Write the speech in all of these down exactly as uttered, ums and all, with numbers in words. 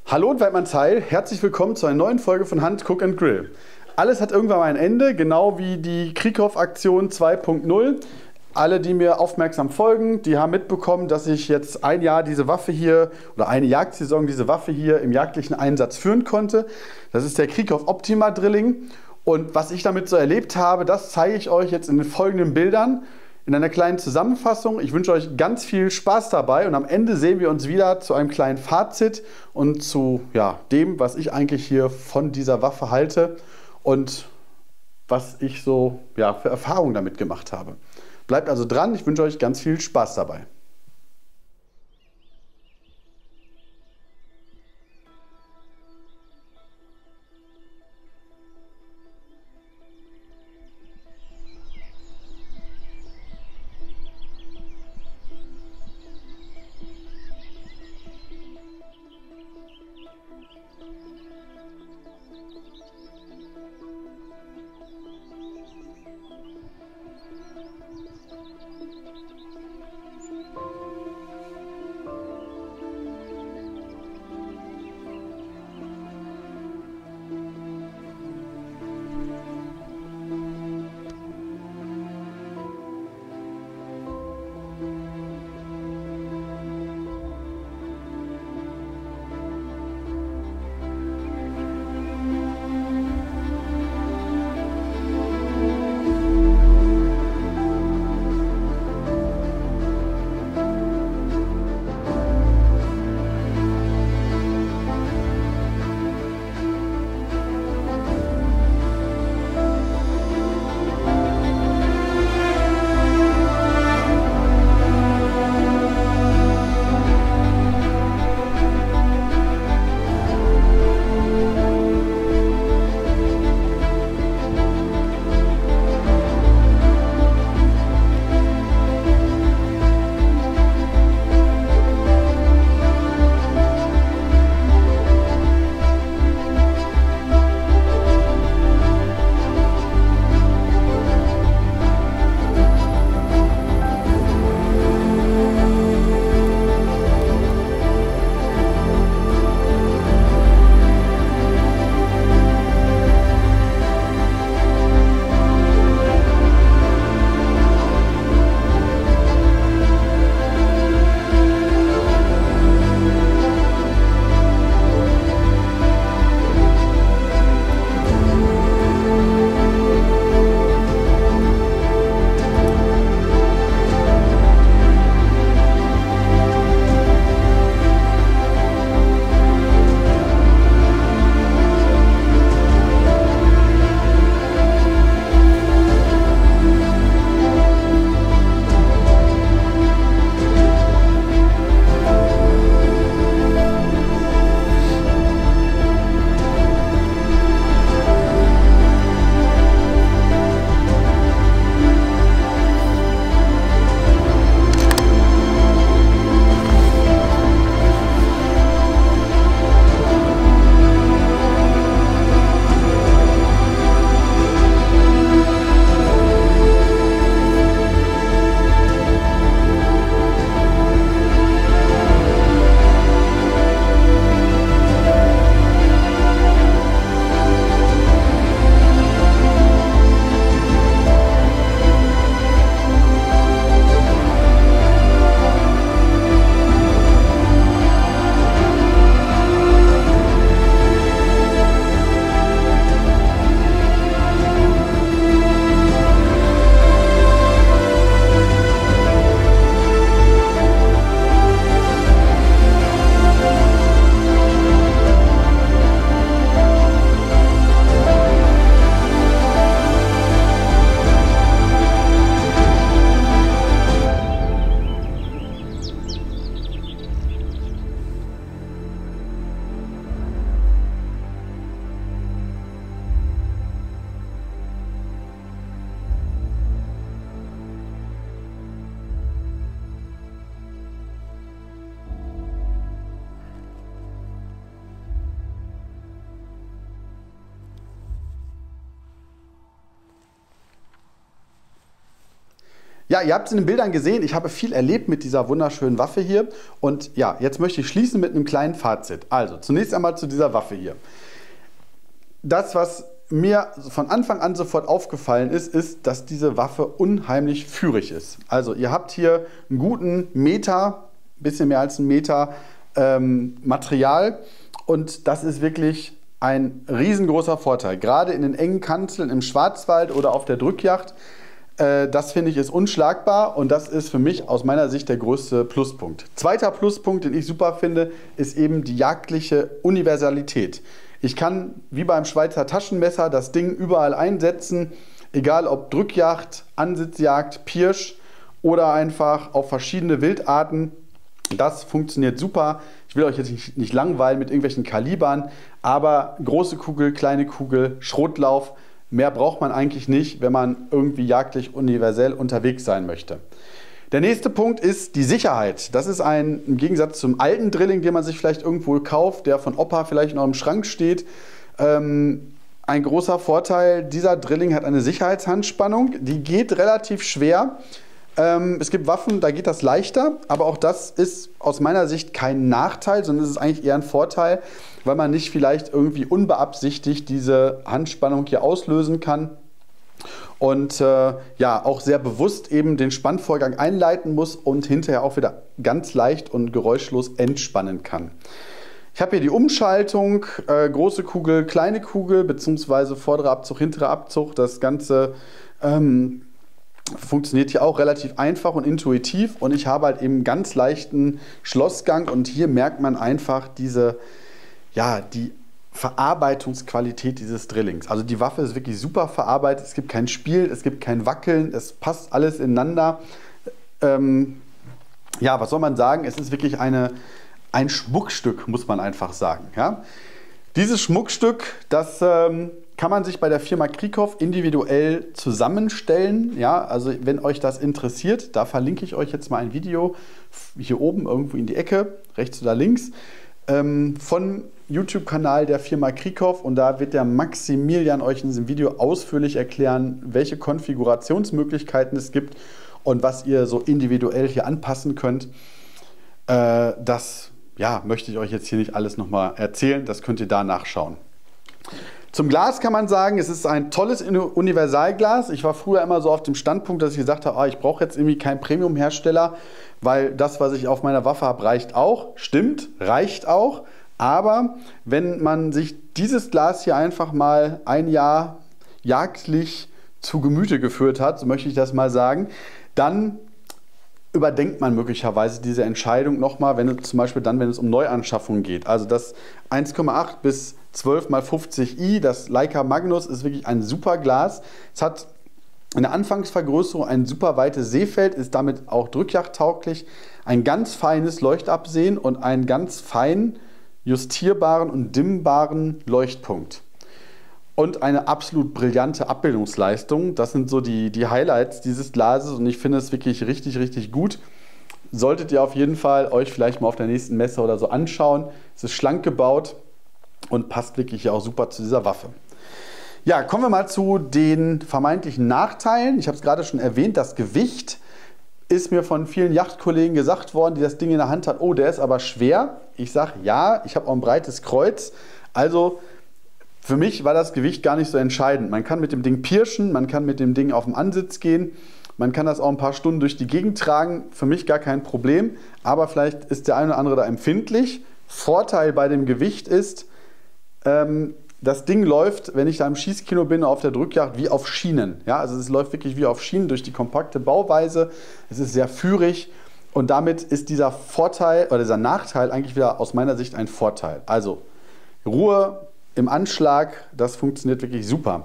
Hallo und Weidmannsheil, herzlich willkommen zu einer neuen Folge von Hunt, Cook and Grill. Alles hat irgendwann mal ein Ende, genau wie die Krieghoff-Aktion zwei punkt null. Alle, die mir aufmerksam folgen, die haben mitbekommen, dass ich jetzt ein Jahr diese Waffe hier oder eine Jagdsaison diese Waffe hier im jagdlichen Einsatz führen konnte. Das ist der Krieghoff Optima Drilling. Und was ich damit so erlebt habe, das zeige ich euch jetzt in den folgenden Bildern in einer kleinen Zusammenfassung. Ich wünsche euch ganz viel Spaß dabei und am Ende sehen wir uns wieder zu einem kleinen Fazit und zu ja, dem, was ich eigentlich hier von dieser Waffe halte und was ich so ja, für Erfahrungen damit gemacht habe. Bleibt also dran, ich wünsche euch ganz viel Spaß dabei. Ja, ihr habt es in den Bildern gesehen, ich habe viel erlebt mit dieser wunderschönen Waffe hier. Und ja, jetzt möchte ich schließen mit einem kleinen Fazit. Also, zunächst einmal zu dieser Waffe hier. Das, was mir von Anfang an sofort aufgefallen ist, ist, dass diese Waffe unheimlich führig ist. Also, ihr habt hier einen guten Meter, ein bisschen mehr als einen Meter ähm, Material. Und das ist wirklich ein riesengroßer Vorteil. Gerade in den engen Kanzeln im Schwarzwald oder auf der Drückjagd. Das finde ich ist unschlagbar und das ist für mich aus meiner Sicht der größte Pluspunkt. Zweiter Pluspunkt, den ich super finde, ist eben die jagdliche Universalität. Ich kann, wie beim Schweizer Taschenmesser, das Ding überall einsetzen, egal ob Drückjagd, Ansitzjagd, Pirsch oder einfach auf verschiedene Wildarten. Das funktioniert super. Ich will euch jetzt nicht, nicht langweilen mit irgendwelchen Kalibern, aber große Kugel, kleine Kugel, Schrotlauf, mehr braucht man eigentlich nicht, wenn man irgendwie jagdlich universell unterwegs sein möchte. Der nächste Punkt ist die Sicherheit. Das ist ein, im Gegensatz zum alten Drilling, den man sich vielleicht irgendwo kauft, der von Opa vielleicht noch im Schrank steht, ähm, ein großer Vorteil. Dieser Drilling hat eine Sicherheitshandspannung, die geht relativ schwer. Ähm, es gibt Waffen, da geht das leichter, aber auch das ist aus meiner Sicht kein Nachteil, sondern es ist eigentlich eher ein Vorteil, weil man nicht vielleicht irgendwie unbeabsichtigt diese Handspannung hier auslösen kann und äh, ja auch sehr bewusst eben den Spannvorgang einleiten muss und hinterher auch wieder ganz leicht und geräuschlos entspannen kann. Ich habe hier die Umschaltung, äh, große Kugel, kleine Kugel, beziehungsweise vorderer Abzug, hinterer Abzug. Das Ganze ähm, funktioniert hier auch relativ einfach und intuitiv und ich habe halt eben einen ganz leichten Schlossgang und hier merkt man einfach diese, ja, die Verarbeitungsqualität dieses Drillings. Also die Waffe ist wirklich super verarbeitet, es gibt kein Spiel, es gibt kein Wackeln, es passt alles ineinander. Ähm, ja, was soll man sagen? Es ist wirklich eine, ein Schmuckstück, muss man einfach sagen. Ja? Dieses Schmuckstück, das ähm, kann man sich bei der Firma Krieghoff individuell zusammenstellen. Ja, also wenn euch das interessiert, da verlinke ich euch jetzt mal ein Video hier oben irgendwo in die Ecke, rechts oder links, ähm, von YouTube-Kanal der Firma Krieghoff und da wird der Maximilian euch in diesem Video ausführlich erklären, welche Konfigurationsmöglichkeiten es gibt und was ihr so individuell hier anpassen könnt. Äh, das ja, möchte ich euch jetzt hier nicht alles nochmal erzählen, das könnt ihr da nachschauen. Zum Glas kann man sagen, es ist ein tolles Universalglas. Ich war früher immer so auf dem Standpunkt, dass ich gesagt habe, ah, ich brauche jetzt irgendwie keinen Premium-Hersteller, weil das, was ich auf meiner Waffe habe, reicht auch. Stimmt, reicht auch. Aber wenn man sich dieses Glas hier einfach mal ein Jahr jagdlich zu Gemüte geführt hat, so möchte ich das mal sagen, dann überdenkt man möglicherweise diese Entscheidung nochmal, wenn es zum Beispiel dann, wenn es um Neuanschaffungen geht. Also das eins Komma acht bis zwölf mal fünfzig i, das Leica Magnus, ist wirklich ein super Glas. Es hat eine Anfangsvergrößerung, ein super weites Sehfeld, ist damit auch drückjagdtauglich, ein ganz feines Leuchtabsehen und einen ganz feinen, justierbaren und dimmbaren Leuchtpunkt. Und eine absolut brillante Abbildungsleistung. Das sind so die, die Highlights dieses Glases und ich finde es wirklich richtig, richtig gut. Solltet ihr auf jeden Fall euch vielleicht mal auf der nächsten Messe oder so anschauen. Es ist schlank gebaut und passt wirklich auch super zu dieser Waffe. Ja, kommen wir mal zu den vermeintlichen Nachteilen. Ich habe es gerade schon erwähnt, das Gewicht ist mir von vielen Yachtkollegen gesagt worden, die das Ding in der Hand hat, oh, der ist aber schwer. Ich sage, ja, ich habe auch ein breites Kreuz. Also für mich war das Gewicht gar nicht so entscheidend. Man kann mit dem Ding pirschen, man kann mit dem Ding auf den Ansitz gehen, man kann das auch ein paar Stunden durch die Gegend tragen. Für mich gar kein Problem, aber vielleicht ist der eine oder andere da empfindlich. Vorteil bei dem Gewicht ist, ähm, das Ding läuft, wenn ich da im Schießkino bin, auf der Drückjagd, wie auf Schienen. Ja, also es läuft wirklich wie auf Schienen durch die kompakte Bauweise. Es ist sehr führig und damit ist dieser Vorteil oder dieser Nachteil eigentlich wieder aus meiner Sicht ein Vorteil. Also Ruhe im Anschlag, das funktioniert wirklich super.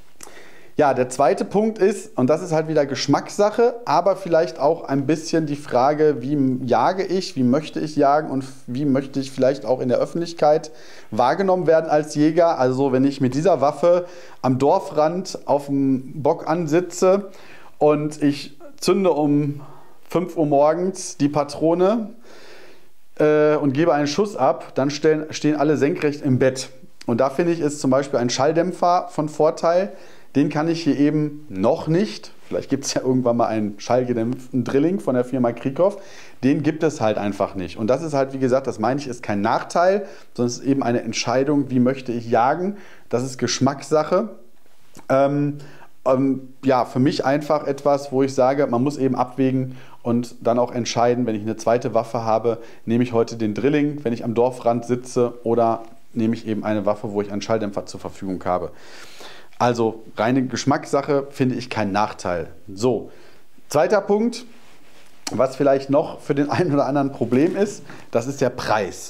Ja, der zweite Punkt ist, und das ist halt wieder Geschmackssache, aber vielleicht auch ein bisschen die Frage, wie jage ich, wie möchte ich jagen und wie möchte ich vielleicht auch in der Öffentlichkeit wahrgenommen werden als Jäger. Also wenn ich mit dieser Waffe am Dorfrand auf dem Bock ansitze und ich zünde um fünf Uhr morgens die Patrone äh, und gebe einen Schuss ab, dann stehen, stehen alle senkrecht im Bett. Und da finde ich, ist zum Beispiel ein Schalldämpfer von Vorteil. den kann ich hier eben noch nicht, vielleicht gibt es ja irgendwann mal einen schallgedämpften Drilling von der Firma Krieghoff, den gibt es halt einfach nicht. Und das ist halt, wie gesagt, das meine ich, ist kein Nachteil, sondern es ist eben eine Entscheidung, wie möchte ich jagen. Das ist Geschmackssache. Ähm, ähm, ja, für mich einfach etwas, wo ich sage, man muss eben abwägen und dann auch entscheiden, wenn ich eine zweite Waffe habe, nehme ich heute den Drilling, wenn ich am Dorfrand sitze, oder nehme ich eben eine Waffe, wo ich einen Schalldämpfer zur Verfügung habe. Also reine Geschmackssache, finde ich keinen Nachteil. So, zweiter Punkt, was vielleicht noch für den einen oder anderen ein Problem ist, das ist der Preis.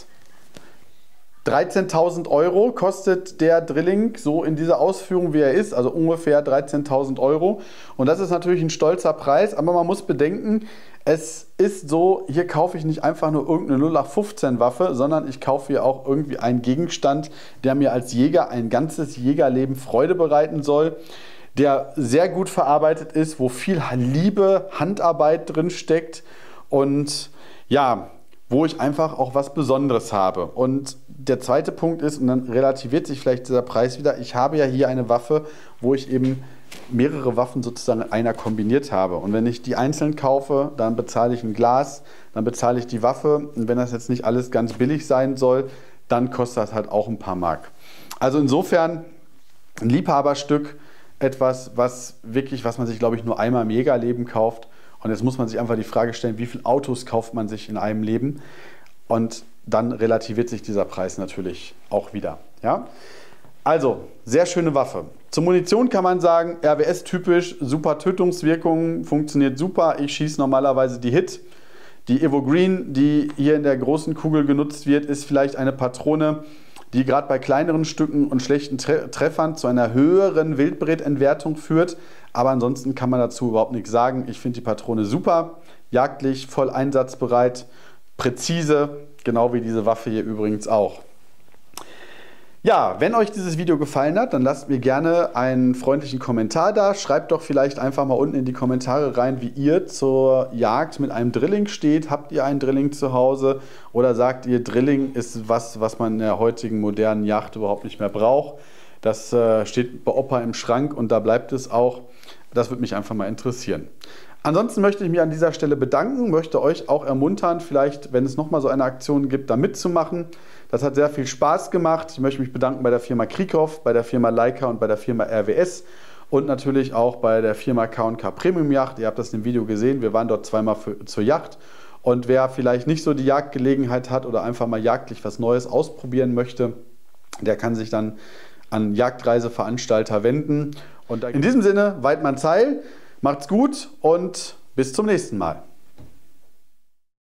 dreizehntausend Euro kostet der Drilling so in dieser Ausführung, wie er ist, also ungefähr dreizehntausend Euro. Und das ist natürlich ein stolzer Preis, aber man muss bedenken, es ist so, hier kaufe ich nicht einfach nur irgendeine null acht fünfzehn Waffe, sondern ich kaufe hier auch irgendwie einen Gegenstand, der mir als Jäger ein ganzes Jägerleben Freude bereiten soll, der sehr gut verarbeitet ist, wo viel Liebe, Handarbeit drin steckt und ja, wo ich einfach auch was Besonderes habe. Und der zweite Punkt ist, und dann relativiert sich vielleicht dieser Preis wieder, ich habe ja hier eine Waffe, wo ich eben mehrere Waffen sozusagen in einer kombiniert habe. Und wenn ich die einzeln kaufe, dann bezahle ich ein Glas, dann bezahle ich die Waffe. Und wenn das jetzt nicht alles ganz billig sein soll, dann kostet das halt auch ein paar Mark. Also insofern ein Liebhaberstück, etwas, was wirklich, was man sich, glaube ich, nur einmal im Jägerleben kauft. Und jetzt muss man sich einfach die Frage stellen, wie viele Autos kauft man sich in einem Leben? Und dann relativiert sich dieser Preis natürlich auch wieder. Ja? Also, sehr schöne Waffe. Zur Munition kann man sagen, R W S-typisch, super Tötungswirkung, funktioniert super. Ich schieße normalerweise die Hit. Die Evo Green, die hier in der großen Kugel genutzt wird, ist vielleicht eine Patrone, die gerade bei kleineren Stücken und schlechten Tre Treffern zu einer höheren Wildbretentwertung führt. Aber ansonsten kann man dazu überhaupt nichts sagen. Ich finde die Patrone super, jagdlich, voll einsatzbereit, präzise, genau wie diese Waffe hier übrigens auch. Ja, wenn euch dieses Video gefallen hat, dann lasst mir gerne einen freundlichen Kommentar da. Schreibt doch vielleicht einfach mal unten in die Kommentare rein, wie ihr zur Jagd mit einem Drilling steht. Habt ihr einen Drilling zu Hause oder sagt ihr, Drilling ist was, was man in der heutigen modernen Jagd überhaupt nicht mehr braucht? Das äh, steht bei Opa im Schrank und da bleibt es auch. Das würde mich einfach mal interessieren. Ansonsten möchte ich mich an dieser Stelle bedanken, möchte euch auch ermuntern, vielleicht, wenn es nochmal so eine Aktion gibt, da mitzumachen. Das hat sehr viel Spaß gemacht. Ich möchte mich bedanken bei der Firma Krieghoff, bei der Firma Leica und bei der Firma R W S und natürlich auch bei der Firma K und K Premium Yacht. Ihr habt das im Video gesehen, wir waren dort zweimal für, zur Yacht. Und wer vielleicht nicht so die Jagdgelegenheit hat oder einfach mal jagdlich was Neues ausprobieren möchte, der kann sich dann an Jagdreiseveranstalter wenden. Und in diesem Sinne, Weidmann Zeil, macht's gut und bis zum nächsten Mal.